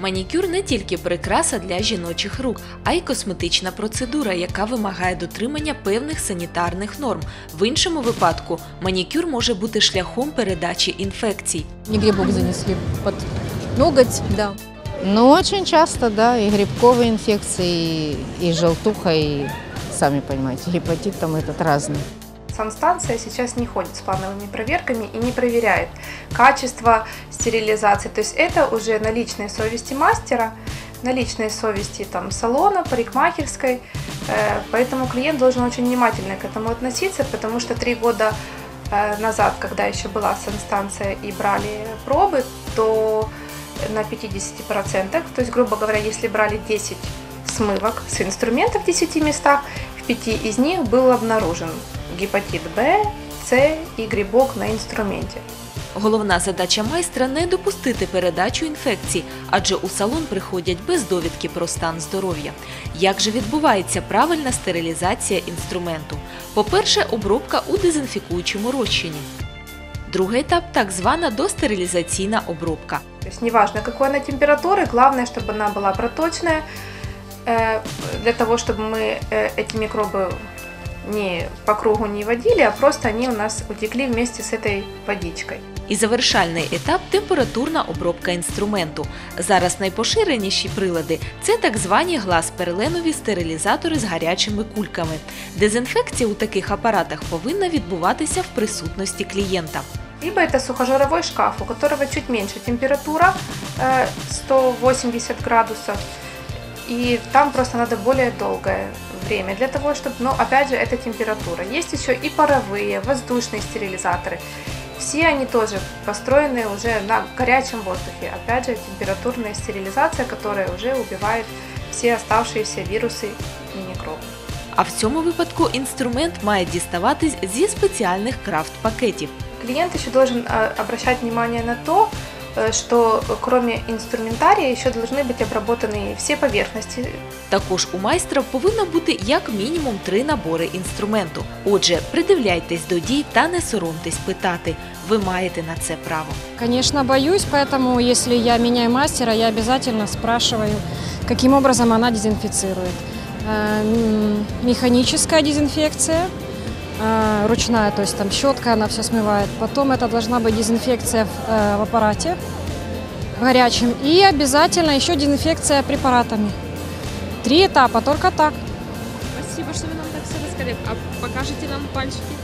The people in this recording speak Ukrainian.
Манікюр не тільки прикраса для жіночих рук, а й косметична процедура, яка вимагає дотримання певних санітарних норм. В іншому випадку манікюр може бути шляхом передачі інфекцій. Не грибок занесли под ноготь, да. Ну, очень часто, да, и грибковые инфекции, и желтуха, и, сами понимаете, гепатит там этот разный. Санстанция сейчас не ходит с плановыми проверками и не проверяет качество стерилизации. То есть это уже на личной совести мастера, на личной совести там, салона, парикмахерской. Поэтому клиент должен очень внимательно к этому относиться, потому что 3 года назад, когда еще была санстанция и брали пробы, то на 50%, то есть, грубо говоря, если брали 10 смывок с инструментов в 10 местах, в 5 из них был обнаружен гепатит Б, С і грибок на інструменті. Головна задача майстра – не допустити передачу інфекцій, адже у салон приходять без довідки про стан здоров'я. Як же відбувається правильна стерилізація інструменту? По-перше, обробка у дезінфікуючому розчині. Другий етап – так звана достерилізаційна обробка. Тобто, неважно, якої вона температури, головне, щоб вона була проточна, для того, щоб ми ці мікроби не по кругу не водили, а просто они у нас утекли вместе с этой водичкой. І завершальний етап – температурна обробка інструменту. Зараз найпоширеніші прилади – це так звані глаз-переленові стерилізатори з гарячими кульками. Дезінфекція у таких апаратах повинна відбуватися в присутності клієнта. Либо это сухожаровой шкаф, у которого чуть меньше температура, 180 градусов, и там просто надо более долгое время для того, чтобы, но опять же, это температура. Есть еще и паровые, воздушные стерилизаторы. Все они тоже построены уже на горячем воздухе. Опять же, температурная стерилизация, которая уже убивает все оставшиеся вирусы и микробы. А в цьому випадку інструмент має діставатись зі спеціальних крафт-пакетів. Клиент еще должен обращать внимание на то, что кроме инструментария еще должны быть обработаны все поверхности. Також у майстра повинно бути як мінімум 3 набори інструменту. Отже, придивляйтесь до дій та не соромтесь питати. Ви маєте на це право. Конечно, боюсь, поэтому, если я меняю мастера, я обязательно спрашиваю, каким образом она дезинфицирует. Механическая дезинфекция, ручная, то есть там щетка, она все смывает. Потом это должна быть дезинфекция в аппарате горячем. И обязательно еще дезинфекция препаратами. 3 этапа, только так. Спасибо, что вы нам так все рассказали. А покажете нам пальчики?